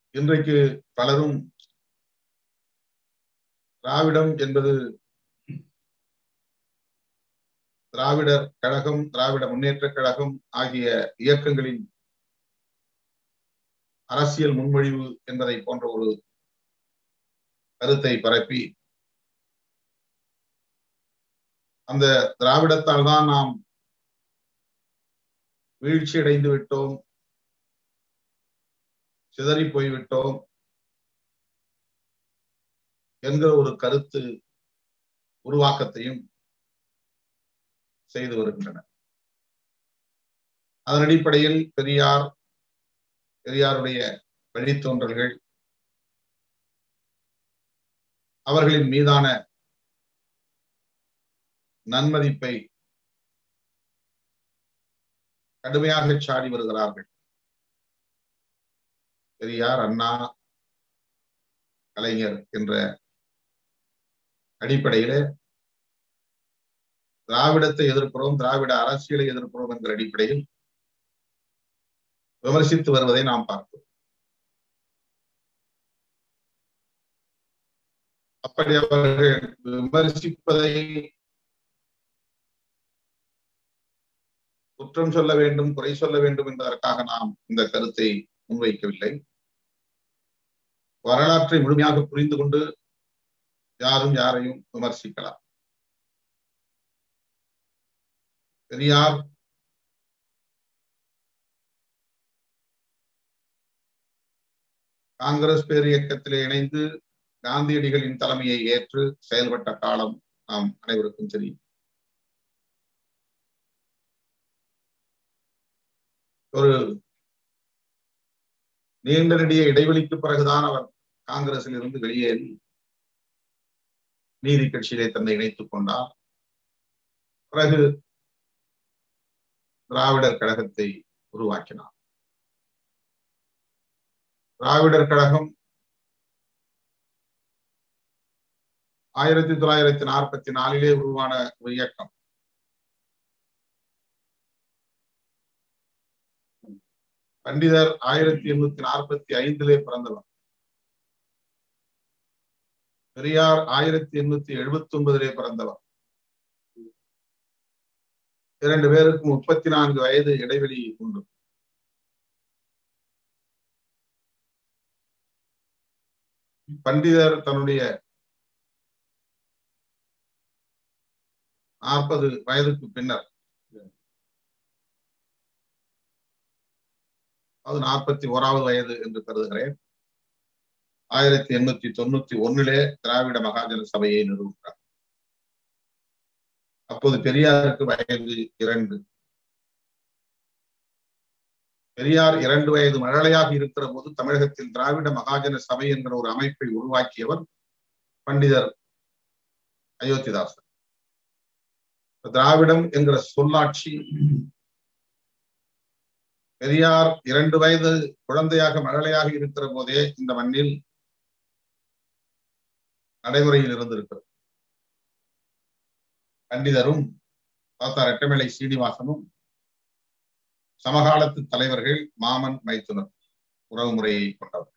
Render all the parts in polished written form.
இன்றைக்கு பலரும் திராவிடம் என்பது திராவிடர் கழகம், திராவிட முன்னேற்ற கழகம் ஆகிய இயக்கங்களின் அரசியல் முன்மொழிவு என்பதை போன்ற ஒரு கருத்தை பரப்பி அந்த திராவிடத்தால் தான் நாம் வீழ்ச்சி அடைந்து விட்டோம், சிதறி போய்விட்டோம் என்கிற ஒரு கருத்து உருவாக்கத்தையும் செய்து வருகின்றனர். அதன் அடிப்படையில் பெரியாருடைய வழித்தோன்றல்கள், அவர்களின் மீதான நன்மதிப்பை கடுமையாக சாடி வருகிறார்கள். பெரியார், அண்ணா, கலைஞர் என்ற அடிப்படையில திராவிடத்தை எதிர்க்கிறோம், திராவிட அரசியலை எதிர்க்கிறோம் என்கிற அடிப்படையில் விமர்சித்து வருவதை நாம் பார்க்கிறோம். அப்படி அவர்கள் விமர்சிப்பதை குற்றம் சொல்ல வேண்டும், குறை சொல்ல வேண்டும் என்பதற்காக நாம் இந்த கருத்தை முன்வைக்கவில்லை. வரலாற்றை முழுமையாக புரிந்து கொண்டு யாரும் யாரையும் விமர்சிக்கலாம். பெரியார் காங்கிரஸ் பேர் இயக்கத்திலே இணைந்து காந்தியடிகளின் தலைமையை ஏற்று செயல்பட்ட காலம் நாம் அனைவருக்கும் தெரியும். ஒரு நீண்ட நெடிய இடைவெளிக்கு பிறகுதான் அவர் காங்கிரஸில் இருந்து வெளியேறி நீதி கட்சியிலே தன்னை இணைத்துக் கொண்டார். பிறகு திராவிடர் கழகத்தை உருவாக்கினார். திராவிடர் கழகம் 1944 உருவான ஒரு இயக்கம். பண்டிதர் 1845 பிறந்தவர். பெரியார் 1879 பிறந்தவர். இரண்டு பேருக்கும் 34 வயது இடைவெளி உண்டு. பண்டிதர் தன்னுடைய 40 வயதுக்கு பின்னர், அது 41வது வயது என்று கருதுகிறேன், 1891 திராவிட மகாஜன சபையை நிறுவுகிறார். அப்போது பெரியாருக்கு வயது 2. பெரியார் 2 வயது மழலையாக இருக்கிற போது தமிழகத்தில் திராவிட மகாஜன சபை என்கிற ஒரு அமைப்பை உருவாக்கியவர் பண்டிதர் அயோத்திதாசர். திராவிடம் என்கிற சொல்லாட்சி பெரியார் 2 வயது குழந்தையாக மழலையாக இருக்கிற போதே இந்த மண்ணில் நடைமுறையில் இருந்திருக்கிறது. பண்டிதரும் தாத்தா ரெட்டமலை சீனிவாசனும் சமகாலத்து தலைவர்கள், மாமன் மைத்துனர் உறவு முறையை கொண்டவர்.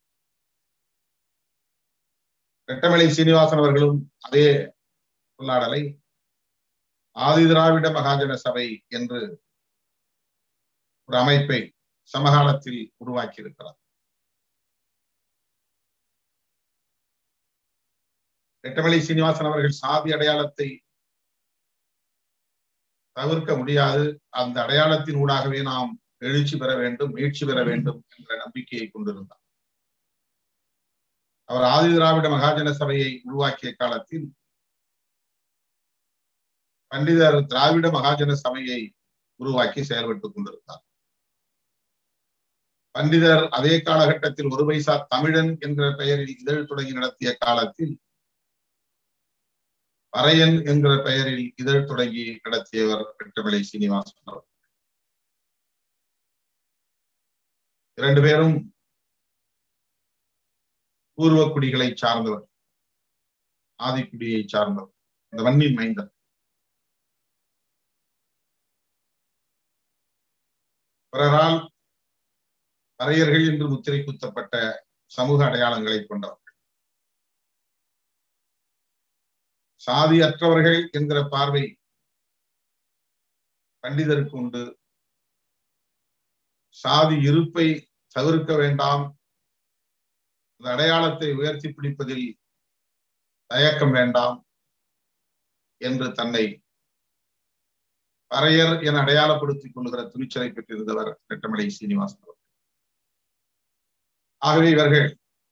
ரெட்டமலை சீனிவாசன் அவர்களும் அதே சொல்லாடலை ஆதி திராவிட மகாஜன சபை என்று ஒரு அமைப்பை சமகாலத்தில் உருவாக்கி இருக்கிறார். ரெட்டமலை சீனிவாசன் அவர்கள் சாதி அடையாளத்தை தவிர்க்க முடியாது, அந்த அடையாளத்தின் ஊடாகவே நாம் எழுச்சி பெற வேண்டும், மீட்சி பெற வேண்டும் என்ற நம்பிக்கையை கொண்டிருந்தார். அவர் ஆதி திராவிட மகாஜன சபையை உருவாக்கிய காலத்தில் பண்டிதர் திராவிட மகாஜன சபையை உருவாக்கி செயல்பட்டுக் கொண்டிருந்தார். பண்டிதர் அதே காலகட்டத்தில் ஒரு பைசா தமிழன் என்கிற பெயரில் இதழ் தொடங்கி நடத்திய காலத்தில் பறையன் என்கிற பெயரில் இதழ் தொடங்கி நடத்தியவர் ரெட்டமலை சீனிவாசன் அவர். 2 பேரும் பூர்வ குடிகளை சார்ந்தவர், ஆதிக்குடியை சார்ந்தவர், இந்த மண்ணின் மைந்தர். பிறரால் பறையர்கள் என்று முத்திரை குத்தப்பட்ட சமூக அடையாளங்களை கொண்டவர்கள். சாதியற்றவர்கள் என்கிற பார்வை பண்டிதருக்கு உண்டு. சாதி இருப்பை தவிர்க்க வேண்டாம், அந்த அடையாளத்தை உயர்த்தி பிடிப்பதில் தயக்கம் வேண்டாம் என்று தன்னை பறையர் என அடையாளப்படுத்திக் கொள்கிற துணிச்சலை பெற்றிருந்தவர் ரெட்டமலை சீனிவாசன் அவர்கள். ஆகவே இவர்கள்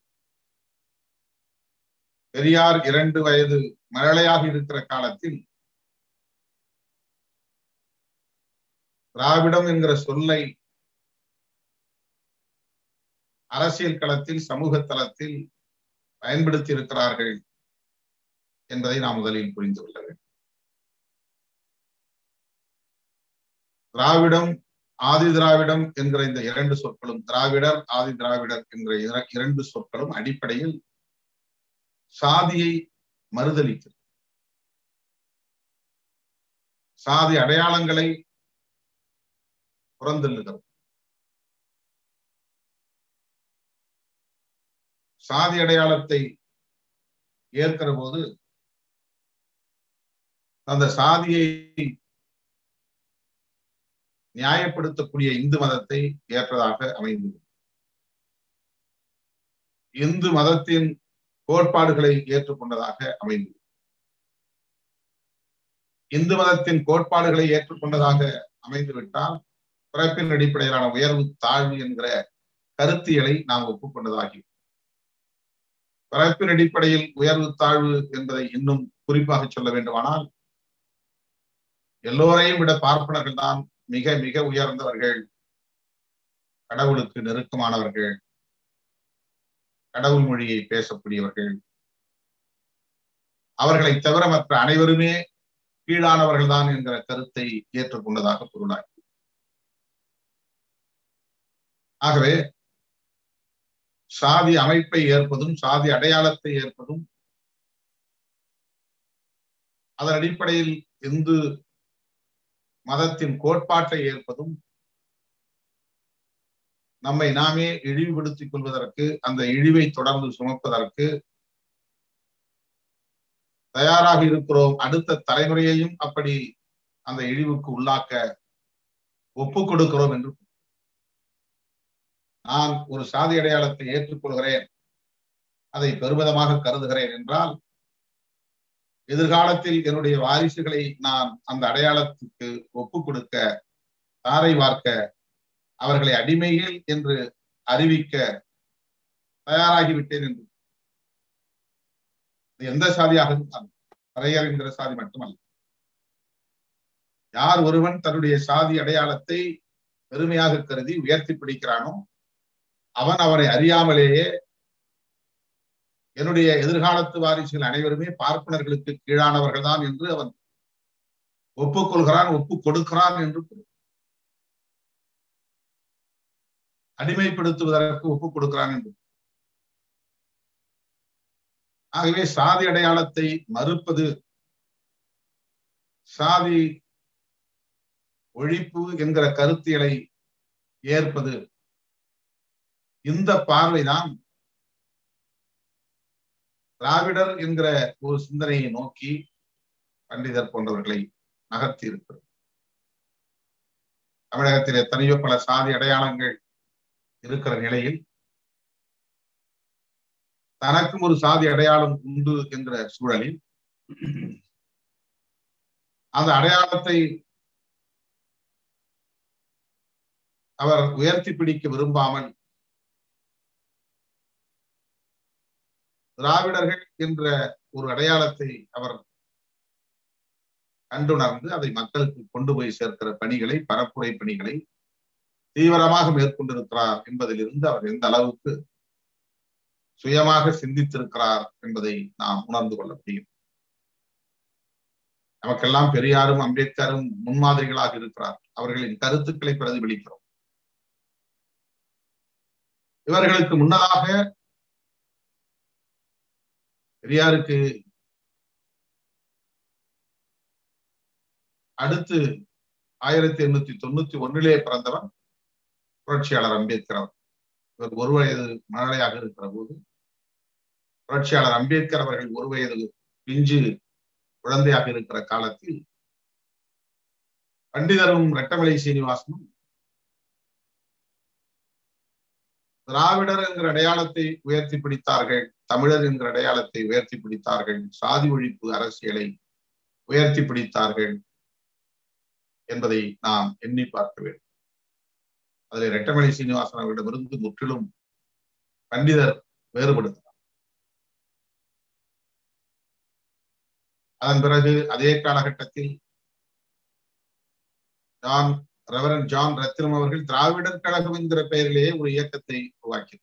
பெரியார் 2 வயது மழலையாக இருக்கிற காலத்தில் திராவிடம் என்கிற சொல்லை அரசியல் களத்தில் சமூக தளத்தில் பயன்படுத்தி இருக்கிறார்கள் என்பதை நாம் முதலில் புரிந்து கொள்ள வேண்டும். திராவிடம், ஆதி திராவிடம் என்கிற இந்த 2 சொற்களும், திராவிடர் ஆதி திராவிடர் என்கிற 2 சொற்களும் அடிப்படையில் சாதியை மறுதலிக்கிறது. சாதி அடையாளங்களை புறந்தள்ளுகிறது. சாதி அடையாளத்தை ஏற்கிற போது அந்த சாதியை நியாயப்படுத்தக்கூடிய இந்து மதத்தை ஏற்றதாக அமைந்தது. இந்து மதத்தின் கோட்பாடுகளை ஏற்றுக்கொண்டதாக அமைந்தது. இந்து மதத்தின் கோட்பாடுகளை ஏற்றுக்கொண்டதாக அமைந்துவிட்டால் பிறப்பின் அடிப்படையிலான உயர்வு தாழ்வு என்கிற கருத்தியலை நாம் ஒப்புக்கொண்டதாகி, பிறப்பின் அடிப்படையில் உயர்வு தாழ்வு என்பதை இன்னும் குறிப்பாக சொல்ல வேண்டுமானால், எல்லோரையும் விட பார்ப்பனர்கள் தான் மிக மிக உயர்ந்தவர்கள், கடவுளுக்கு நெருக்கமானவர்கள், கடவுள் மொழியை பேசக்கூடியவர்கள், அவர்களை தவிர மற்ற அனைவருமே கீழானவர்கள் தான் என்கிற கருத்தை ஏற்றுக்கொண்டதாக பொருளாகி. ஆகவே சாதி அமைப்பை ஏற்பதும் சாதி அடையாளத்தை ஏற்பதும் அதன் அடிப்படையில் இந்து மதத்தின் கோட்பாட்டை ஏற்பதும் நம்மை நாமே இழிவுபடுத்திக் கொள்வதற்கு, அந்த இழிவை தொடர்ந்து சுமப்பதற்கு தயாராக இருக்கிறோம். அடுத்த தலைமுறையையும் அப்படி அந்த இழிவுக்கு உள்ளாக்க ஒப்புக் கொடுக்கிறோம் என்று. நான் ஒரு சாதி அடையாளத்தை ஏற்றுக்கொள்கிறேன், அதை பெருமிதமாக கருதுகிறேன் என்றால், எதிர்காலத்தில் என்னுடைய வாரிசுகளை நான் அந்த அடையாளத்துக்கு ஒப்புக் கொடுக்க, தாரை வார்க்க, அவர்களை அடிமைகள் என்று அறிவிக்க தயாராகிவிட்டேன் என்று. எந்த சாதியாக இருந்தாலும், பறையர் என்கிற சாதி மட்டுமல்ல, யார் ஒருவன் தன்னுடைய சாதி அடையாளத்தை பெருமையாக கருதி உயர்த்தி பிடிக்கிறானோ அவன் அவரை அறியாமலேயே என்னுடைய எதிர்காலத்து வாரிசுகள் அனைவருமே பார்ப்பனர்களுக்கு கீழானவர்கள் தான் என்று அவன் ஒப்புக்கொள்கிறான், ஒப்புக் கொடுக்கிறான் என்று அடிமைப்படுத்துவதற்கு ஒப்புக் கொடுக்கிறான் என்று. ஆகவே சாதி அடையாளத்தை மறுப்பது, சாதி ஒழிப்பு என்கிற கருத்தியலை ஏற்பது, இந்த பார்வைதான் திராவிடர் என்கிற ஒரு சிந்தனையை நோக்கி பண்டிதர் போன்றவர்களை நகர்த்தி இருக்கிறது. தமிழகத்தில் எத்தனையோ பல சாதி அடையாளங்கள் இருக்கிற நிலையில் தனக்கும் ஒரு சாதி அடையாளம் உண்டு என்கிற சூழலில் அந்த அடையாளத்தை அவர் உயர்த்தி பிடிக்க விரும்பாமல் திராவிடர்கள் என்ற ஒரு அடையாளத்தை அவர் கண்டுணர்ந்து அதை மக்களுக்கு கொண்டு போய் சேர்க்கிற பணிகளை, பரப்புரை பணிகளை தீவிரமாக மேற்கொண்டிருக்கிறார் என்பதிலிருந்து அவர் எந்த அளவுக்கு சுயமாக சிந்தித்திருக்கிறார் என்பதை நாம் உணர்ந்து கொள்ள முடியும். நமக்கெல்லாம் பெரியாரும் அம்பேத்கரும் முன்மாதிரிகளாக இருக்கிறார். அவர்களின் கருத்துக்களை பிரதிபலிக்கிறோம். இவர்களுக்கு முன்னதாக பெரியாருக்கு அடுத்து 1891 பிறந்தவர் புரட்சியாளர் அம்பேத்கர் அவர். இவர் ஒரு வயது மழலையாக இருக்கிற போது புரட்சியாளர் அம்பேத்கர் அவர்கள் ஒரு வயது பிஞ்சு குழந்தையாக இருக்கிற காலத்தில் பண்டிதரும் ரெட்டமலை சீனிவாசனும் திராவிடர் என்கிற அடையாளத்தை உயர்த்தி பிடித்தார்கள், தமிழர் என்கிற அடையாளத்தை உயர்த்தி பிடித்தார்கள், சாதி ஒழிப்பு அரசியலை உயர்த்தி பிடித்தார்கள் என்பதை நாம் எண்ணி பார்க்க வேண்டும். அதில் ரெட்டமலை சீனிவாசன் அவர்களிடமிருந்து முற்றிலும் பண்டிதர் வேறுபடுகிறார். அதன் பிறகு அதே காலகட்டத்தில் ரெவரண்ட் ஜான் ரத்தினம் அவர்கள் திராவிடர் கழகம் என்கிற பெயரிலேயே ஒரு இயக்கத்தை உருவாக்கினார்.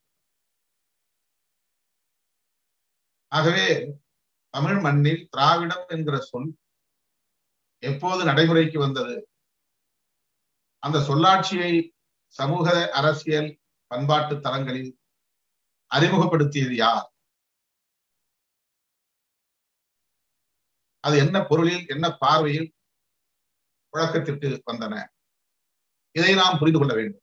ஆகவே தமிழ் மண்ணில் திராவிடம் என்கிற சொல் எப்போது நடைமுறைக்கு வந்தது, அந்த சொல்லாட்சியை சமூக அரசியல் பண்பாட்டு தளங்களில் அறிமுகப்படுத்தியது யார், அது என்ன பொருளில் என்ன பார்வையில் புழக்கத்திற்கு வந்தன, இதை நாம் புரிந்து கொள்ள வேண்டும்.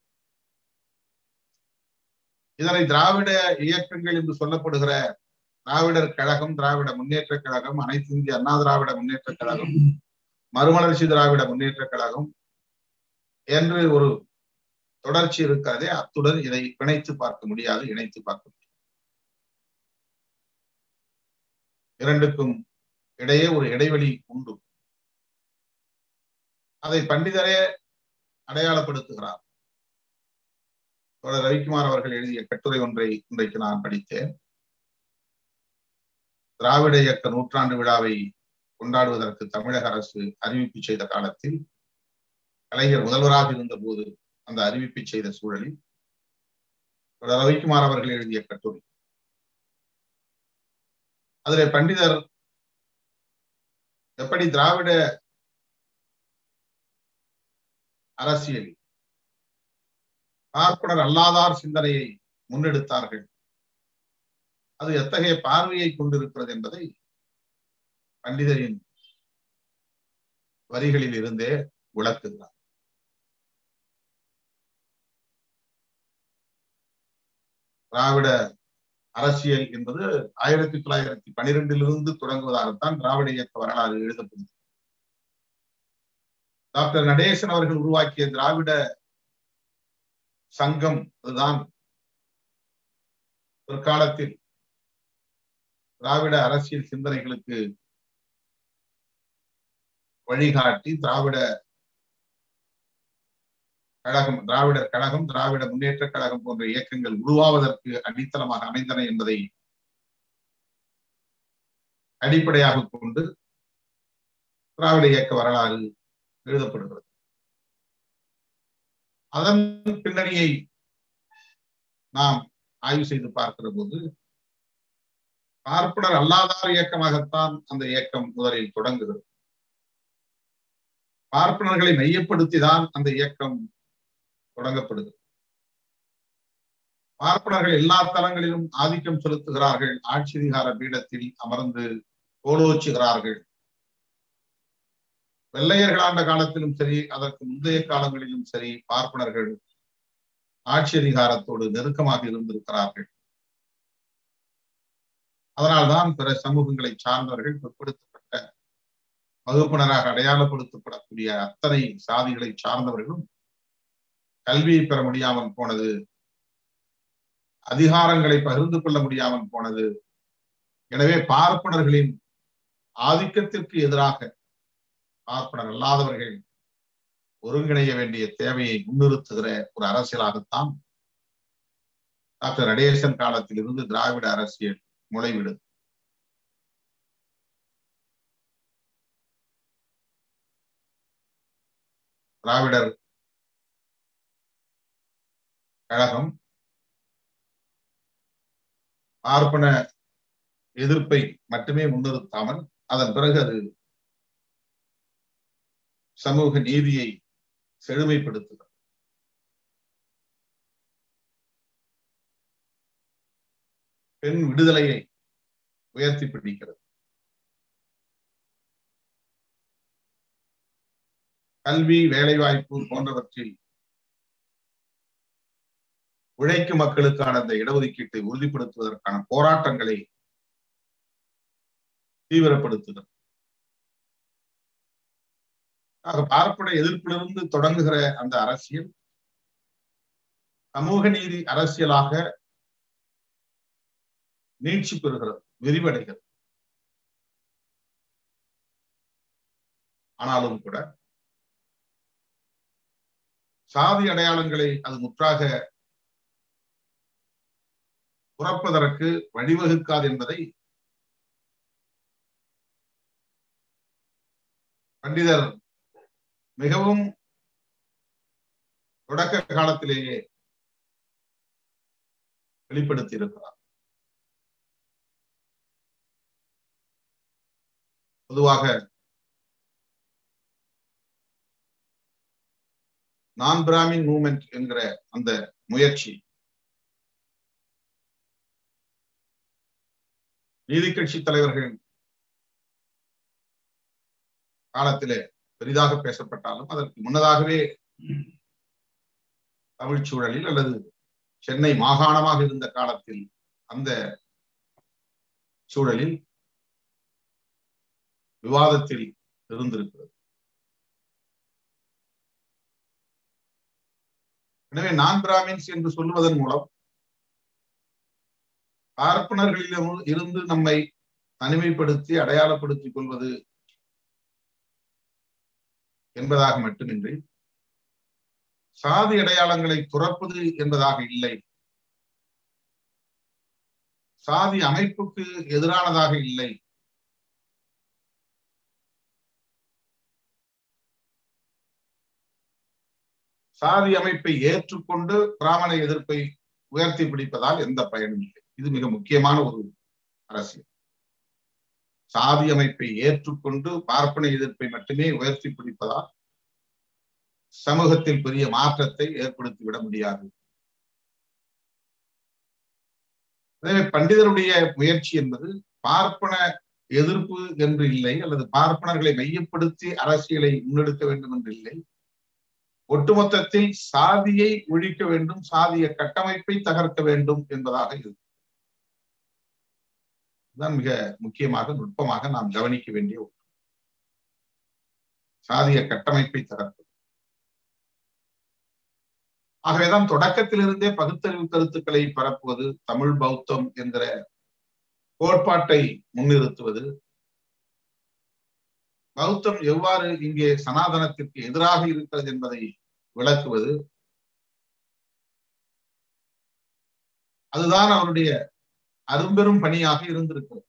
இதனை திராவிட இயக்கங்கள் என்று சொல்லப்படுகிற திராவிடர் கழகம், திராவிட முன்னேற்ற கழகம், அனைத்து இந்திய அண்ணா திராவிட முன்னேற்ற கழகம், மறுமலர்ச்சி திராவிட முன்னேற்ற கழகம் என்று ஒரு தொடர்ச்சி இருக்கிறதே, அத்துடன் இதை பிணைத்து பார்க்க முடியாது, இணைத்து பார்க்க முடியாது. இரண்டுக்கும் இடையே ஒரு இடைவெளி உண்டு. அதை பண்டிதரே அடையாளப்படுத்துகிறார். தோழர் ரவிக்குமார் அவர்கள் எழுதிய கட்டுரை ஒன்றை இன்றைக்கு நான் படித்தேன். திராவிட இயக்க நூற்றாண்டு விழாவை கொண்டாடுவதற்கு தமிழக அரசு அறிவிப்பு செய்த காலத்தில் கலைஞர் முதல்வராக இருந்த போது அந்த அறிவிப்பை செய்த சூழலில் தோழர் ரவிக்குமார் அவர்கள் எழுதிய கட்டுரை, அதிலே பண்டிதர் எப்படி திராவிட அரசியல் பார்ப்பனர் அல்லாதார் சிந்தனையை முன்னெடுத்தார்கள், அது எத்தகைய பார்வையை கொண்டிருக்கிறது என்பதை பண்டிதரின் வரிகளில் இருந்தே விளக்குகிறார். திராவிட அரசியல் என்பது 1912 தொடங்குவதாகத்தான் திராவிட இயக்க வரலாறு எழுதப்படுகிறது. டாக்டர் நடேசன் அவர்கள் உருவாக்கிய திராவிட சங்கம் அதுதான் ஒரு காலத்தில் திராவிட அரசியல் சிந்தனைகளுக்கு வழிகாட்டி திராவிடர் கழகம், திராவிட முன்னேற்ற கழகம் போன்ற இயக்கங்கள் உருவாவதற்கு அடித்தளமாக அமைந்தன என்பதை அடிப்படையாக கொண்டு திராவிட இயக்க வரலாறு எழுதப்படுகிறது. அதன் பின்னணியை நாம் ஆய்வு செய்து பார்க்கிற போது பார்ப்பனர் அல்லாதார் இயக்கமாகத்தான் அந்த இயக்கம் முதலில் தொடங்குகிறது. பார்ப்பனர்களை மையப்படுத்திதான் அந்த இயக்கம் தொடங்கப்படுகிறது. பார்ப்பனர்கள் எல்லா தளங்களிலும் ஆதிக்கம் செலுத்துகிறார்கள், ஆட்சி அதிகார பீடத்தில் அமர்ந்து கோலோச்சுகிறார்கள். வெள்ளையர்கள் ஆண்ட காலத்திலும் சரி, அதற்கு முந்தைய காலங்களிலும் சரி, பார்ப்பனர்கள் ஆட்சி அதிகாரத்தோடு நெருக்கமாக இருந்திருக்கிறார்கள். அதனால்தான் பிற சமூகங்களை சார்ந்தவர்கள் பிற்படுத்தப்பட்ட வகுப்பினராக அடையாளப்படுத்தப்படக்கூடிய அத்தனை சாதிகளை சார்ந்தவர்களும் கல்வியை பெற முடியாமல் போனது, அதிகாரங்களை பகிர்ந்து கொள்ள முடியாமல் போனது. எனவே பார்ப்பனர்களின் ஆதிக்கத்திற்கு எதிராக பார்ப்பனர் அல்லாதவர்கள் ஒருங்கிணைய வேண்டிய தேவையை முன்னிறுத்துகிற ஒரு அரசியலாகத்தான் டாக்டர் நடேசன் காலத்தில் இருந்து திராவிட அரசியல் முளைவிடுது. திராவிடர் கழகம் பார்ப்பன எதிர்ப்பை மட்டுமே முன்னிறுத்தாமல் அதன் பிறகு அது சமூக நீதியை செழுமைப்படுத்துகிறது. பெண் விடுதலையை உயர்த்தி பிடிக்கிறது. கல்வி, வேலைவாய்ப்பு போன்றவற்றில் உழைக்கும் மக்களுக்கான அந்த இடஒதுக்கீட்டை உறுதிப்படுத்துவதற்கான போராட்டங்களை தீவிரப்படுத்துதல். பார்ப்பன எதிர்ப்பிலிருந்து தொடங்குகிற அந்த அரசியல் சமூக நீதி அரசியலாக நீட்சி பெறுகிறது, விரிவடைகிறது. ஆனாலும் கூட சாதி அடையாளங்களை அது முற்றாக துறப்பதற்கு வழிவகுக்காது என்பதை பண்டிதர் மிகவும் தொடக்க காலத்திலேயே வெளிப்படுத்தி இருக்கிறார். பொதுவாக நான் பிராமின் மூவ்மெண்ட் என்கிற அந்த முயற்சி நீதி கட்சி தலைவர்கள் காலத்திலே பெரிதாக பேசப்பட்டாலும் அதற்கு முன்னதாகவே தமிழ் சூழலில் அல்லது சென்னை மாகாணமாக இருந்த காலத்தில் அந்த சூழலில் விவாதத்தில் இருந்திருக்கிறது. எனவே நான் பிராமின்ஸ் என்று சொல்லுவதன் மூலம் பார்ப்பனர்களிடம் இருந்து நம்மை தனிமைப்படுத்தி அடையாளப்படுத்திக் கொள்வது என்பதாக மட்டுமின்றி சாதி அடையாளங்களை துறப்பது என்பதாக இல்லை, சாதி அமைப்புக்கு எதிரானதாக இல்லை, சாதி அமைப்பை ஏற்றுக்கொண்டு பிராமண எதிர்ப்பை உயர்த்தி பிடிப்பதால் எந்த பயனும் இல்லை. இது மிக முக்கியமான ஒரு அரசியல். சாதி அமைப்பை ஏற்றுக்கொண்டு பார்ப்பன எதிர்ப்பை மட்டுமே உயர்த்தி பிடிப்பதால் சமூகத்தில் பெரிய மாற்றத்தை ஏற்படுத்திவிட முடியாது. எனவே பண்டிதருடைய முயற்சி என்பது பார்ப்பன எதிர்ப்பு என்று இல்லை, அல்லது பார்ப்பனர்களை மையப்படுத்தி அரசியலை முன்னெடுக்க வேண்டும் என்று இல்லை. ஒட்டுமொத்தத்தில் சாதியை ஒழிக்க வேண்டும், சாதிய கட்டமைப்பை தகர்க்க வேண்டும் என்பதாக இருக்கு. இதுதான் மிக முக்கியமாக நுட்பமாக நாம் கவனிக்க வேண்டிய ஒன்று. சாதிய கட்டமைப்பை தகர்ப்பது. ஆகவேதான் தொடக்கத்திலிருந்தே பகுத்தறிவு கருத்துக்களை பரப்புவது, தமிழ் பௌத்தம் என்கிற கோட்பாட்டை முன்னிறுத்துவது, பௌத்தம் எவ்வாறு இங்கே சனாதனத்திற்கு எதிராக இருக்கிறது என்பதை விளக்குவது, அதுதான் அவருடைய அரும்பெரும் பணியாக இருந்திருக்கிறது.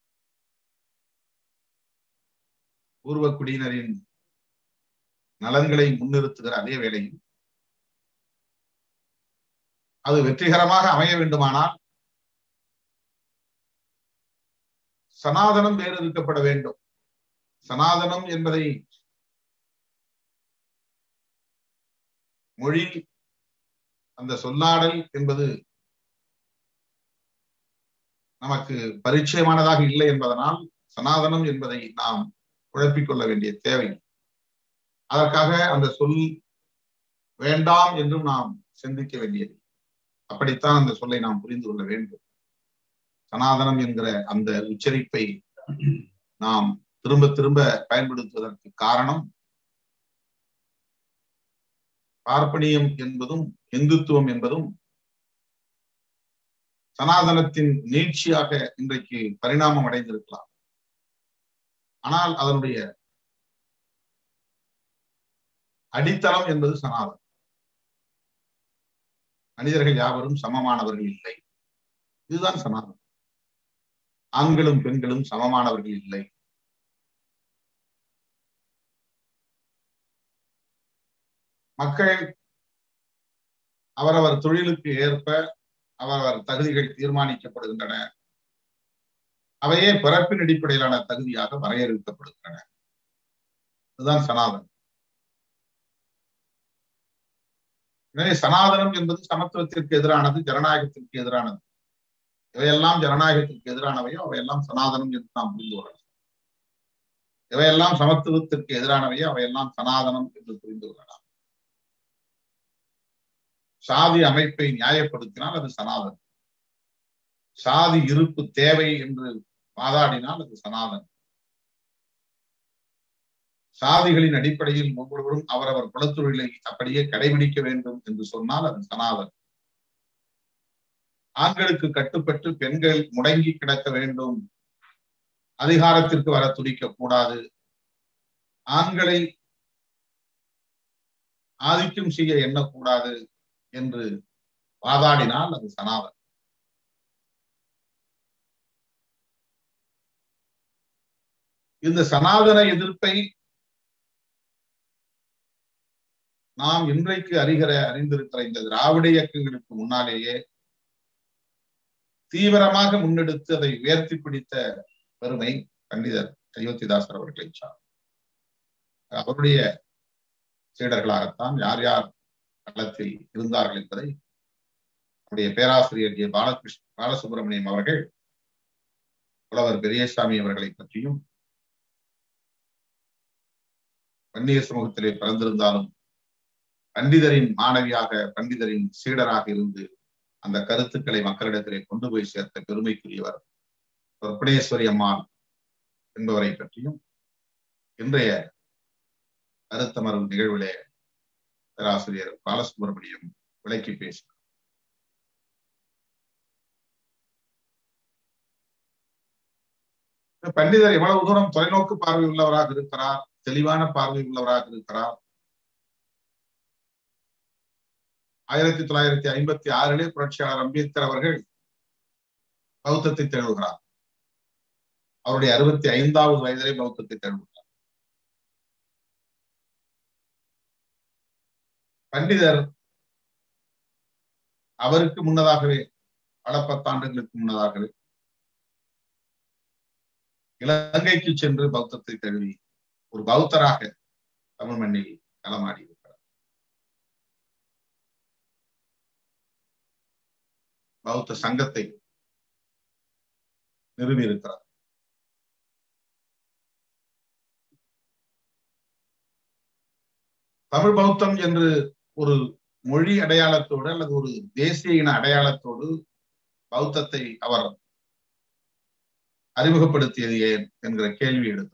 பூர்வக்குடியினரின் நலன்களை முன்னிறுத்துகிற அதே வேளையில் அது வெற்றிகரமாக அமைய வேண்டுமானால் சனாதனம் வேறறுக்கப்பட வேண்டும். சனாதனம் என்பதை மொழி, அந்த சொல்லாடல் என்பது நமக்கு பரிச்சயமானதாக இல்லை என்பதனால் சனாதனம் என்பதை நாம் குழப்பிக்கொள்ள வேண்டிய தேவை. அதற்காக அந்த சொல் வேண்டாம் என்றும் நாம் சிந்திக்க வேண்டியது. அப்படித்தான் அந்த சொல்லை நாம் புரிந்து கொள்ள வேண்டும். சனாதனம் என்கிற அந்த உச்சரிப்பை நாம் திரும்ப திரும்ப பயன்படுத்துவதற்கு காரணம் பார்ப்பனியம் என்பதும் இந்துத்துவம் என்பதும் சனாதனத்தின் நீட்சியாக இன்றைக்கு பரிணாமம் அடைந்திருக்கலாம். ஆனால் அதனுடைய அடித்தளம் என்பது சனாதனம். மனிதர்கள் யாவரும் சமமானவர்கள் இல்லை, இதுதான் சனாதனம். ஆண்களும் பெண்களும் சமமானவர்கள் இல்லை. மக்கள் அவரவர் தொழிலுக்கு ஏற்ப அவரவர் தகுதிகள் தீர்மானிக்கப்படுகின்றன. அவையே பிறப்பின் அடிப்படையிலான தகுதியாக வரையறுக்கப்படுகின்றன. இதுதான் சனாதனம். எனவே சனாதனம் என்பது சமத்துவத்திற்கு எதிரானது, ஜனநாயகத்திற்கு எதிரானது. இவையெல்லாம் ஜனநாயகத்திற்கு எதிரானவையோ அவையெல்லாம் சனாதனம் என்று நாம் புரிந்து கொள்ளலாம். இவையெல்லாம் சமத்துவத்திற்கு எதிரானவையோ அவையெல்லாம் சனாதனம் என்று புரிந்து கொள்ளலாம். சாதி அமைப்பை நியாயப்படுத்தினால் அது சனாதன். சாதி இருப்பு தேவை என்று வாதாடினால் அது சனாதன். சாதிகளின் அடிப்படையில் ஒவ்வொருவரும் அவரவர் குலத்தொழிலை அப்படியே கடைபிடிக்க வேண்டும் என்று சொன்னால் அது சனாதன். ஆண்களுக்கு கட்டுப்பட்டு பெண்கள் முடங்கி கிடக்க வேண்டும், அதிகாரத்திற்கு வர துடிக்க கூடாது, ஆண்களை ஆதிக்கம் செய்ய எண்ணக்கூடாது என்று வாதாடினால் அது சனாதன். இந்த சனாதன எதிர்ப்பை நாம் இன்றைக்கு அறிந்திருக்கிற இந்த திராவிட இயக்கங்களுக்கு முன்னாலேயே தீவிரமாக முன்னெடுத்து அதை உயர்த்தி பிடித்த பெருமை பண்டிதர் அயோத்திதாசர் அவர்களை சார். அவருடைய சீடர்களாகத்தான் யார் யார் களத்தில் இருந்தார்கள் என்பதை அவருடைய பேராசிரியர் ஜே பாலசுப்ரமணியம் அவர்கள் புலவர் பெரியசாமி அவர்களை பற்றியும், வன்னியர் சமூகத்திலே பிறந்திருந்தாலும் பண்டிதரின் மாணவியாக, பண்டிதரின் சீடராக இருந்து அந்த கருத்துக்களை மக்களிடத்திலே கொண்டு போய் சேர்த்த பெருமைக்குரியவர் சொற்பனேஸ்வரி அம்மாள் என்பவரை பற்றியும் இன்றைய கருத்தமரும் நிகழ்விலே பேராசிரியர் பாலசுப்ரமணியம் விளக்கி பேசினார். பண்டிதர் எவ்வளவு தூரம் தொலைநோக்கு பார்வை உள்ளவராக இருக்கிறார், தெளிவான பார்வை உள்ளவராக இருக்கிறார். 1956 புரட்சியாளர் அம்பேத்கர் அவர்கள் பௌத்தத்தை தழுவுகிறார். அவருடைய 65வது வயதிலே பௌத்தத்தை தழுவுகிறார். பண்டிதர் அவருக்கு முன்னதாகவே, பல பத்தாண்டுகளுக்கு முன்னதாகவே இலங்கைக்கு சென்று பௌத்தத்தை தழுவி ஒரு பௌத்தராக தமிழ் மண்ணில் களமாடி இருக்கிறார். பௌத்த சங்கத்தை நிறுவி இருக்கிறார். தமிழ் பௌத்தம் என்று ஒரு மொழி அடையாளத்தோடு அல்லது ஒரு தேசிய இன அடையாளத்தோடு பௌத்தத்தை அவர் அறிமுகப்படுத்தியது ஏன் என்கிற கேள்வி எடுத்து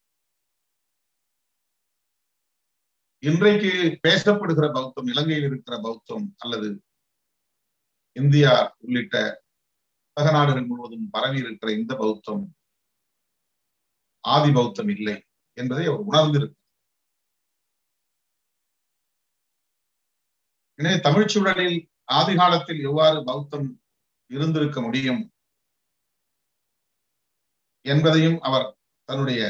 இன்றைக்கு பேசப்படுகிற பௌத்தம், இலங்கையில் இருக்கிற பௌத்தம் அல்லது இந்தியா உள்ளிட்ட உலக நாடுகள் முழுவதும் பரவி இருக்கிற இந்த பௌத்தம் ஆதி பௌத்தம் இல்லை என்பதை அவர் உணர்ந்திருக்கிறார். எனவே தமிழ் சூழலில் ஆதி காலத்தில் எவ்வாறு பௌத்தம் இருந்திருக்க முடியும் என்பதையும் அவர் தன்னுடைய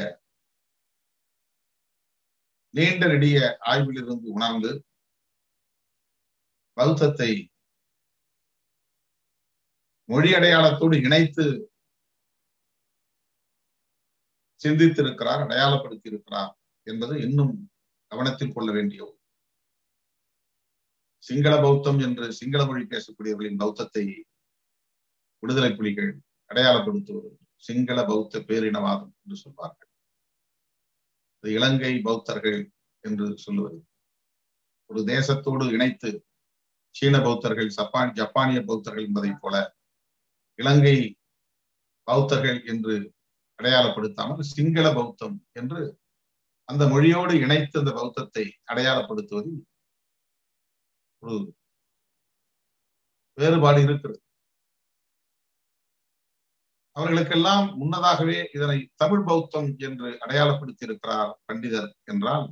நீண்ட நெடிய ஆய்விலிருந்து உணர்ந்து பௌத்தத்தை மொழி அடையாளத்தோடு இணைத்து சிந்தித்திருக்கிறார், அடையாளப்படுத்தி இருக்கிறார் என்பது இன்னும் கவனத்தில் கொள்ள வேண்டிய. சிங்கள பௌத்தம் என்று சிங்கள மொழி பேசக்கூடியவர்களின் பௌத்தத்தை விடுதலை புலிகள் அடையாளப்படுத்துவது சிங்கள பௌத்த பேரினவாதம் என்று சொல்வார்கள். இலங்கை பௌத்தர்கள் என்று சொல்லுவது ஒரு தேசத்தோடு இணைத்து சீன பௌத்தர்கள், ஜப்பானிய பௌத்தர்கள் என்பதை போல இலங்கை பௌத்தர்கள் என்று அடையாளப்படுத்தாமல் சிங்கள பௌத்தம் என்று அந்த மொழியோடு இணைத்து அந்த பௌத்தத்தை அடையாளப்படுத்துவதில் ஒரு வேறுபாடு இருக்கிறது. அவர்களுக்கெல்லாம் முன்னதாகவே இதனை தமிழ் பௌத்தம் என்று அடையாளப்படுத்தி இருக்கிறார் பண்டிதர் என்றால்,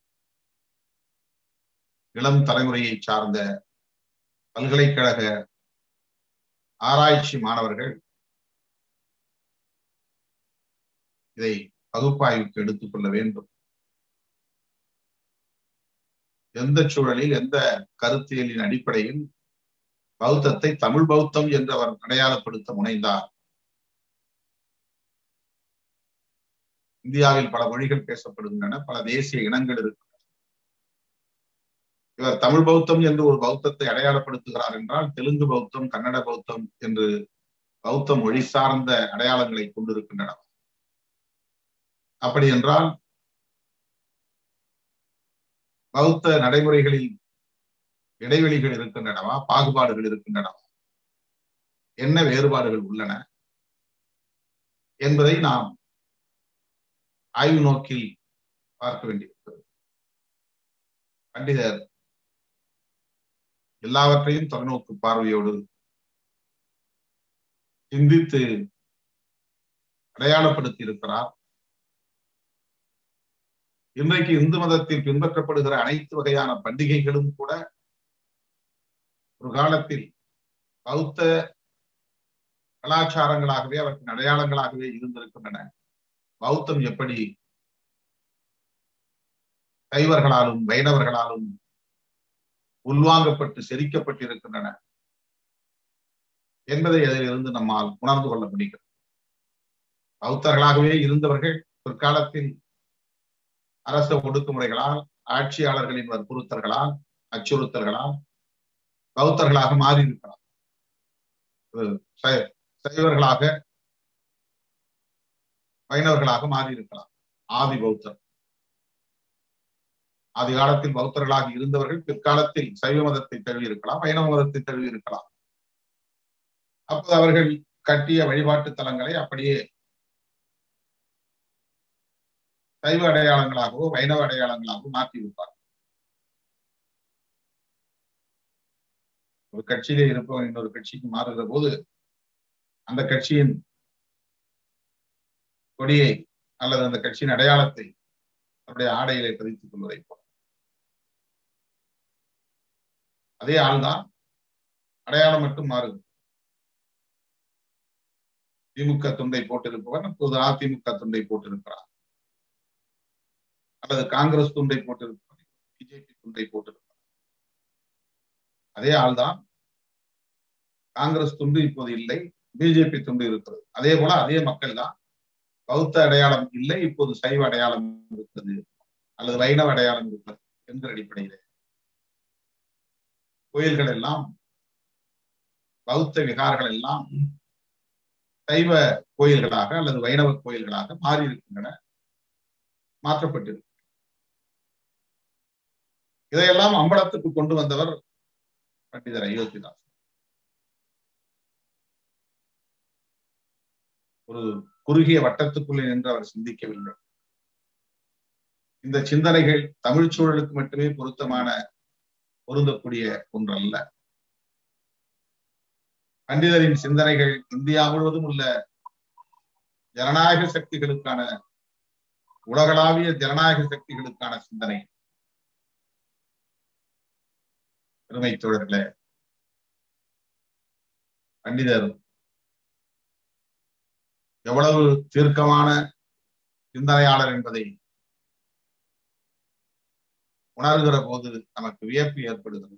இளம் தலைமுறையை சார்ந்த பல்கலைக்கழக ஆராய்ச்சி மாணவர்கள் இதை பகுப்பாய்வுக்கு எடுத்துக் கொள்ள வேண்டும். எந்த சூழலில், எந்த கருத்தியலின் அடிப்படையில் பௌத்தத்தை தமிழ் பௌத்தம் என்று அவர் அடையாளப்படுத்த முனைந்தார்? இந்தியாவில் பல மொழிகள் பேசப்படுகின்றன, பல தேசிய இனங்கள் இருக்கின்றன. இவர் தமிழ் பௌத்தம் என்று ஒரு பௌத்தத்தை அடையாளப்படுத்துகிறார் என்றால், தெலுங்கு பௌத்தம், கன்னட பௌத்தம் என்று பௌத்த மொழி சார்ந்த அடையாளங்களை கொண்டிருக்கின்றன. அப்படி என்றால் பௌத்த நடைமுறைகளில் இடைவெளிகள் இருக்கின்றனவா, பாகுபாடுகள் இருக்கின்றனவா, என்ன வேறுபாடுகள் உள்ளன என்பதை நாம் ஆய்வு நோக்கில் பார்க்க வேண்டியிருக்கிறது. பண்டிதர் எல்லாவற்றையும் தொலைநோக்கு பார்வையோடு சிந்தித்து அடையாளப்படுத்தி இருக்கிறார். இன்றைக்கு இந்து மதத்தில் பின்பற்றப்படுகிற அனைத்து வகையான பண்டிகைகளும் கூட ஒரு காலத்தில் பௌத்த கலாச்சாரங்களாகவே அவற்றின் அடையாளங்களாகவே இருந்திருக்கின்றன. பௌத்தம் எப்படி சைவர்களாலும் வைணவர்களாலும் உள்வாங்கப்பட்டு செரிக்கப்பட்டிருக்கின்றன என்பதை அதிலிருந்து நம்மால் உணர்ந்து கொள்ள முடிகிறது. பௌத்தர்களாகவே இருந்தவர்கள் பிற்காலத்தில் அரச ஒடுக்குமுறைகளால், ஆட்சியாளர்களின் வற்புறுத்தல்களால், அச்சுறுத்தல்களால் பௌத்தர்களாக மாறியிருக்கிறார். சைவர்களாக வைணவர்களாக மாறியிருக்கலாம். ஆதி பௌத்தர் ஆதி காலத்தில் பௌத்தர்களாக இருந்தவர்கள் பிற்காலத்தில் சைவ மதத்தை தழுவி இருக்கலாம், வைணவ மதத்தை தழுவி இருக்கலாம். அப்போது அவர்கள் கட்டிய வழிபாட்டு தலங்களை அப்படியே சைவ அடையாளங்களாகவோ வைணவ அடையாளங்களாகவோ மாற்றியிருப்பார். ஒரு கட்சியிலே இருப்பவன் இன்னொரு கட்சிக்கு மாறுகிற போது அந்த கட்சியின் கொடியை அல்லது அந்த கட்சியின் அடையாளத்தை அவருடைய ஆடையிலே பதித்துக் கொள்வதை போல அதே ஆள்தான், அடையாளம் மட்டும் மாறுது. திமுக துண்டை போட்டிருப்பவன் அப்போது அதிமுக துண்டை போட்டிருக்கிறார், அல்லது காங்கிரஸ் துண்டை போட்டிருப்பவன் பிஜேபி துண்டை போட்டிருக்கிறார். அதே ஆள்தான், காங்கிரஸ் துண்டு இப்போது இல்லை, பிஜேபி துண்டு இருக்கிறது. அதே போல அதே மக்கள் தான், பௌத்த அடையாளம் இல்லை, இப்போது சைவ அடையாளம் இருக்கிறது அல்லது வைணவ அடையாளம் இருக்கிறது என்கிற அடிப்படையிலே கோயில்கள் எல்லாம், பௌத்த விகாரங்கள் எல்லாம் சைவ கோயில்களாக அல்லது வைணவ கோயில்களாக மாறி இருக்கின்றன, மாற்றப்பட்டிருக்கு. இதையெல்லாம் அம்பலத்துக்கு கொண்டு வந்தவர் பண்டிதர் அயோத்திதாஸ். ஒரு குறுகிய வட்டத்துக்குள்ளே நின்று அவர் சிந்திக்கவில்லை. இந்த சிந்தனைகள் தமிழ் சூழலுக்கு மட்டுமே பொருந்தக்கூடிய ஒன்றல்ல. பண்டிதரின் சிந்தனைகள் இந்தியா முழுவதும் உள்ள ஜனநாயக சக்திகளுக்கான, உலகளாவிய ஜனநாயக சக்திகளுக்கான சிந்தனை. பெருமை தோழர்களே, பண்டிதர் எவ்வளவு தீர்க்கமான சிந்தனையாளர் என்பதை உணர்கிற போது நமக்கு வியப்பு ஏற்படுகிறது.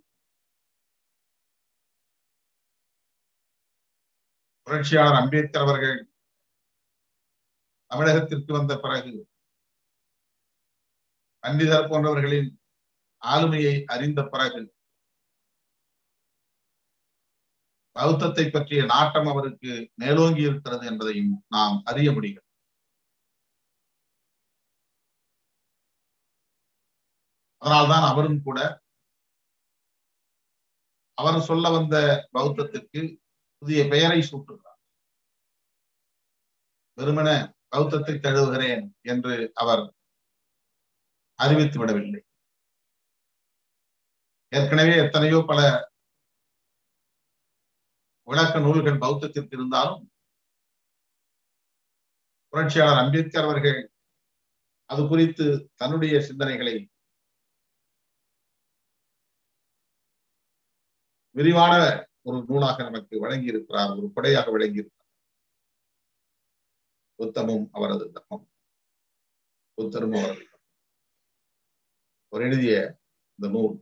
புரட்சியாளர் அம்பேத்கர் அவர்கள் தமிழகத்திற்கு வந்த பிறகு பண்டிதர் போன்றவர்களின் ஆளுமையை அறிந்த பிறகு பௌத்தத்தை பற்றிய நாட்டம் அவருக்கு மேலோங்கி இருக்கிறது என்பதையும் நாம் அறிய முடிகிறது. அதனால்தான் அவரும் கூட அவர் சொல்ல வந்த பௌத்தத்திற்கு புதிய பெயரை சூட்டுகிறார். வெறுமன பௌத்தத்தை தழுவுகிறேன் என்று அவர் அறிவித்து விடவில்லை. ஏற்கனவே எத்தனையோ பல விளக்க நூல்கள் பௌத்தத்திற்கு இருந்தாலும் புரட்சியாளர் அம்பேத்கர் அவர்கள் அது குறித்து தன்னுடைய சிந்தனைகளை விரிவான ஒரு நூலாக நமக்கு வழங்கி இருக்கிறார், ஒரு கொடையாக வழங்கி இருக்கிறார். புத்தமும் அவரது தர்மம், புத்தரும் அவரது அவர் எழுதிய இந்த நூல்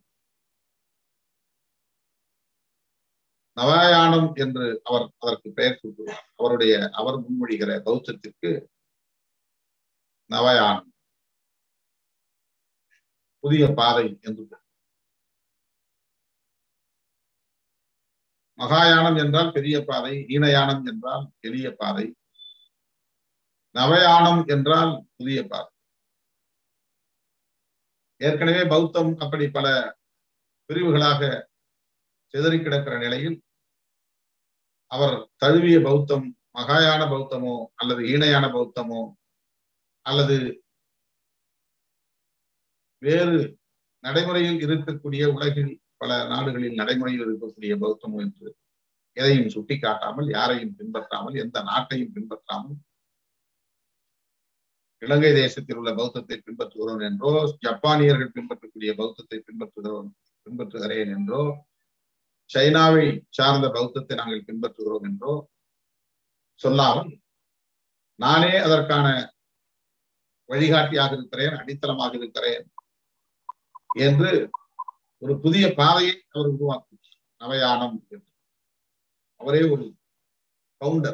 நவாயானம் என்று அவர் அதற்கு பெயர் சூட்டுவார். அவர் முன்மொழிகிற பௌத்தத்திற்கு நவயானம், புதிய பாதை என்று. மகாயானம் என்றால் பெரிய பாதை, ஈனயானம் என்றால் எளிய பாதை, நவயானம் என்றால் புதிய பாதை. ஏற்கனவே பௌத்தம் அப்படி பல பிரிவுகளாக சிதறி கிடக்கிற நிலையில் அவர் தழுவிய பௌத்தம் மகாயான பௌத்தமோ அல்லது ஈணையான பௌத்தமோ அல்லது வேறு நடைமுறையில் இருக்கக்கூடிய உலகில் பல நாடுகளில் நடைமுறையில் இருக்கக்கூடிய பௌத்தமோ என்று எதையும் சுட்டிக்காட்டாமல், யாரையும் பின்பற்றாமல், எந்த நாட்டையும் பின்பற்றாமல், இலங்கை தேசத்தில் உள்ள பௌத்தத்தை பின்பற்றுகிறோம் என்றோ, ஜப்பானியர்கள் பின்பற்றக்கூடிய பௌத்தத்தை பின்பற்றுகிறேன் என்றோ, சைனாவை சார்ந்த பௌத்தத்தை நாங்கள் பின்பற்றுகிறோம் என்றோ சொல்லாமல், நானே அதற்கான வழிகாட்டியாக இருக்கிறேன், அடித்தளமாக இருக்கிறேன் என்று ஒரு புதிய பாதையை அவர் உருவாக்குவார். நவயானம் என்று அவரே ஒரு பவுண்டர்.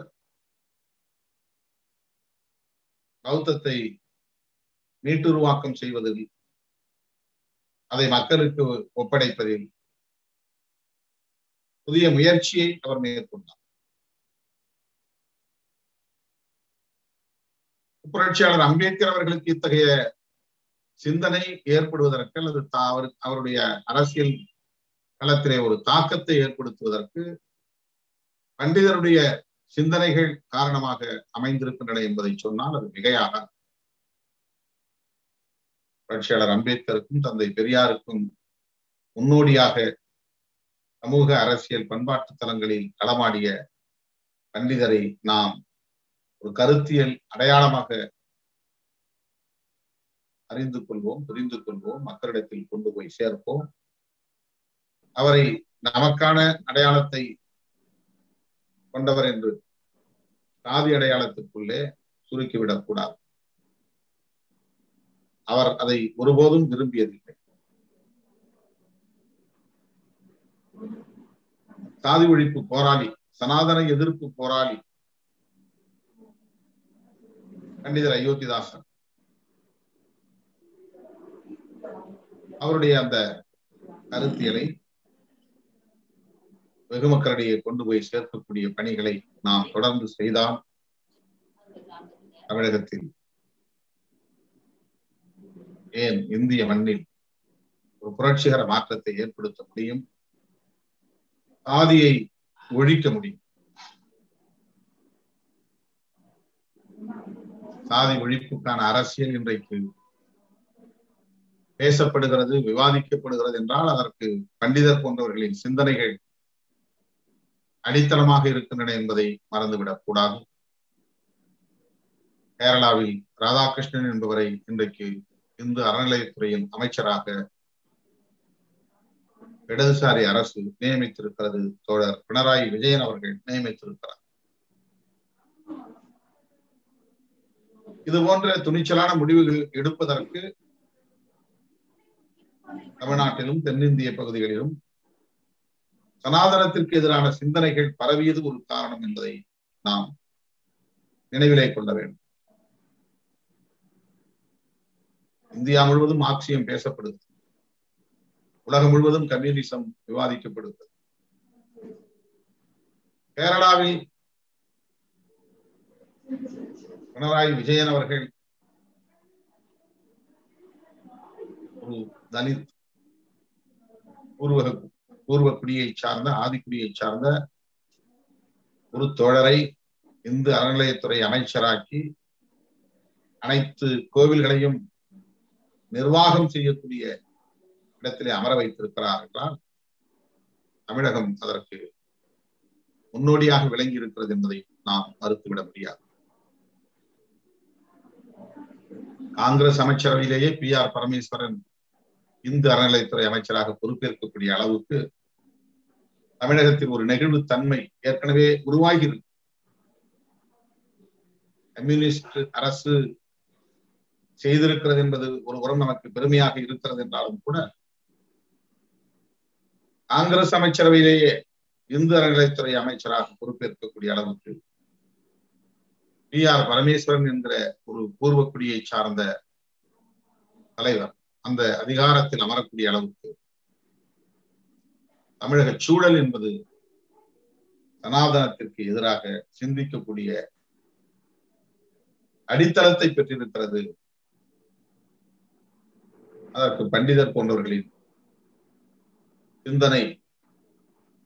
பௌத்தத்தை மீட்டுருவாக்கம் செய்வதில், அதை மக்களுக்கு ஒப்படைப்பதில் புதிய முயற்சியை அவர் மேற்கொண்டார். புரட்சியாளர் அம்பேத்கர் அவர்களுக்கு இத்தகைய சிந்தனை ஏற்படுவதற்கு அல்லது அவருடைய அரசியல் களத்திலே ஒரு தாக்கத்தை ஏற்படுத்துவதற்கு பண்டிதருடைய சிந்தனைகள் காரணமாக அமைந்திருக்கின்றன என்பதை சொன்னால் அது மிகையாக. புரட்சியாளர் அம்பேத்கருக்கும் தந்தை பெரியாருக்கும் முன்னோடியாக சமூக அரசியல் பண்பாட்டு தலங்களில் களமாடிய பண்டிதரை நாம் ஒரு கருத்தியல் அடையாளமாக அறிந்து கொள்வோம், புரிந்து கொள்வோம், மக்களிடத்தில் கொண்டு போய் சேர்ப்போம். அவரை நமக்கான அடையாளத்தை கொண்டவர் என்று சாதி அடையாளத்திற்குள்ளே சுருக்கிவிடக் கூடாது. அவர் அதை ஒருபோதும் விரும்பியதில்லை. சாதி ஒழிப்பு போராளி, சனாதன எதிர்ப்பு போராளி பண்டிதர் அயோத்திதாசன். அவருடைய அந்த கருத்தியலை வெகு மக்களிடையே கொண்டு போய் சேர்க்கக்கூடிய பணிகளை நாம் தொடர்ந்து செய்தால் தமிழகத்தில், ஏன் இந்திய மண்ணில் ஒரு புரட்சிகர மாற்றத்தை ஏற்படுத்த முடியும், சாதியை ஒழிக்க முடியும். சாதி ஒழிப்புக்கான அரசியல் இன்றைக்கு பேசப்படுகிறது, விவாதிக்கப்படுகிறது என்றால் அதற்கு பண்டிதர் போன்றவர்களின் சிந்தனைகள் அடித்தளமாக இருக்கின்றன என்பதை மறந்துவிடக் கூடாது. கேரளாவில் ராதாகிருஷ்ணன் என்பவரை இன்றைக்கு இந்து அறநிலையத்துறையின் அமைச்சராக இடதுசாரி அரசு நியமித்திருக்கிறது. தோழர் பினராயி விஜயன் அவர்கள் நியமித்திருக்கிறார். இது போன்ற துணிச்சலான முடிவுகள் எடுப்பதற்கு தமிழ்நாட்டிலும் தென்னிந்திய பகுதிகளிலும் சனாதனத்திற்கு எதிரான சிந்தனைகள் பரவியது ஒரு காரணம் என்பதை நாம் நினைவிலே கொள்ள வேண்டும். இந்தியா முழுவதும் மார்க்சியம் பேசப்படுகிறது, உலகம் முழுவதும் கம்யூனிசம் விவாதிக்கப்படுகிறது. கேரளாவில் பினராயி விஜயன் அவர்கள் ஒரு தலித் பூர்வ குடியை சார்ந்த, ஆதிக்குடியை சார்ந்த ஒரு தோழரை இந்து அறநிலையத்துறை அமைச்சராக்கி அனைத்து கோவில்களையும் நிர்வாகம் செய்யக்கூடிய இடத்திலே அமர வைத்திருக்கிறார் என்றால் தமிழகம் அதற்கு முன்னோடியாக விளங்கி இருக்கிறது என்பதை நாம் மறுத்துவிட முடியாது. காங்கிரஸ் அமைச்சரவையிலேயே PR பரமேஸ்வரன் இந்து அறநிலையத்துறை அமைச்சராக பொறுப்பேற்கக்கூடிய அளவுக்கு தமிழகத்தில் ஒரு நெகிழ்வு தன்மை ஏற்கனவே உருவாகிறது. கம்யூனிஸ்ட் அரசு செய்திருக்கிறது என்பது ஒரு புறம் நமக்கு பெருமையாக இருக்கிறது என்றாலும் கூட காங்கிரஸ் அமைச்சரவையிலேயே இந்து அறநிலையத்துறை அமைச்சராக பொறுப்பேற்கக்கூடிய அளவுக்கு PR பரமேஸ்வரன் என்கிற ஒரு பூர்வ குடியை சார்ந்த தலைவர் அந்த அதிகாரத்தில் அமரக்கூடிய அளவுக்கு தமிழக சூழல் என்பது சனாதனத்திற்கு எதிராக சிந்திக்கக்கூடிய அடித்தளத்தை பெற்றிருக்கிறது. அதற்கு பண்டிதர் போன்றவர்களின் சிந்தனை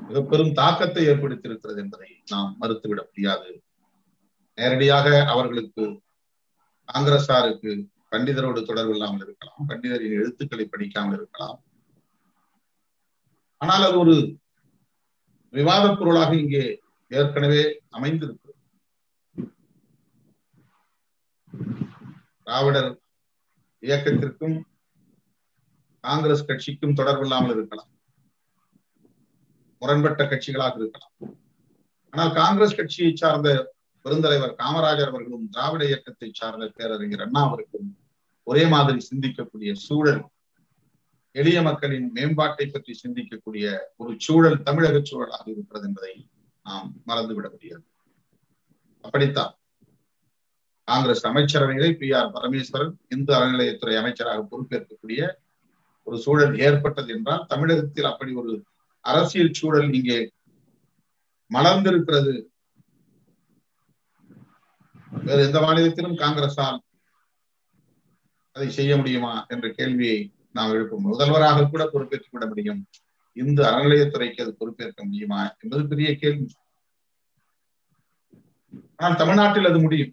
மிக பெரும் தாக்கத்தை ஏற்படுத்தியிருக்கிறது என்பதை நாம் மறுத்துவிட முடியாது. நேரடியாக அவர்களுக்கு காங்கிரசாருக்கு பண்டிதரோடு தொடர்பு இல்லாமல் இருக்கலாம், பண்டிதரின் எழுத்துக்களை படிக்காமல் இருக்கலாம். ஆனால் அது ஒரு விவாத பொருளாக இங்கே ஏற்கனவே அமைந்திருக்கிறது. திராவிடர் இயக்கத்திற்கும் காங்கிரஸ் கட்சிக்கும் தொடர்பு இல்லாமல் இருக்கலாம், முரண்பட்ட கட்சிகளாக இருக்கலாம். ஆனால் காங்கிரஸ் கட்சியை சார்ந்த பெருந்தலைவர் காமராஜர் அவர்களும் திராவிட இயக்கத்தை சார்ந்த பேரறிஞர் அண்ணா அவர்களும் ஒரே மாதிரி சிந்திக்கக்கூடிய சூழல், எளிய மக்களின் மேம்பாட்டை பற்றி சிந்திக்கக்கூடிய ஒரு சூழல் தமிழக சூழலாக இருக்கிறது என்பதை நாம் மறந்துவிட முடியாது. அப்படித்தான் காங்கிரஸ் அமைச்சரவைகளை PR பரமேஸ்வரன் இந்து அறநிலையத்துறை அமைச்சராக பொறுப்பேற்கக்கூடிய ஒரு சூழல் ஏற்பட்டது என்றால் தமிழகத்தில் அப்படி ஒரு அரசியல் சூழல் இங்கே மலர்ந்திருக்கிறது. வேறு எந்த மாநிலத்திலும் காங்கிரஸால் அதை செய்ய முடியுமா என்ற கேள்வியை நாம் எழுப்பும். முதல்வராக கூட பொறுப்பேற்றுக் விட முடியும், இந்து அறநிலையத்துறைக்கு அது பொறுப்பேற்க முடியுமா என்பது பெரிய கேள்வி. ஆனால் தமிழ்நாட்டில் அது முடியும்.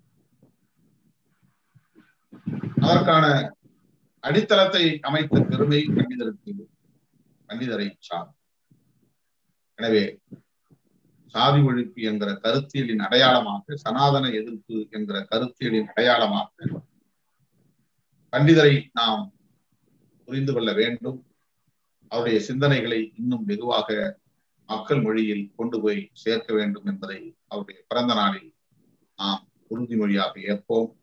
அதற்கான அடித்தளத்தை அமைத்த பெருமை பண்டிதரை சார்ந்த. எனவே சாதி ஒழிப்பு என்கிற கருத்தியலின் அடையாளமாக, சனாதன எதிர்ப்பு என்கிற கருத்தியலின் அடையாளமாக பண்டிதரை நாம் புரிந்து கொள்ள வேண்டும். அவருடைய சிந்தனைகளை இன்னும் வெகுவாக மக்கள் மொழியில் கொண்டு போய் சேர்க்க வேண்டும் என்பதை அவருடைய பிறந்த நாளில் நாம் உறுதிமொழியாக ஏற்போம்.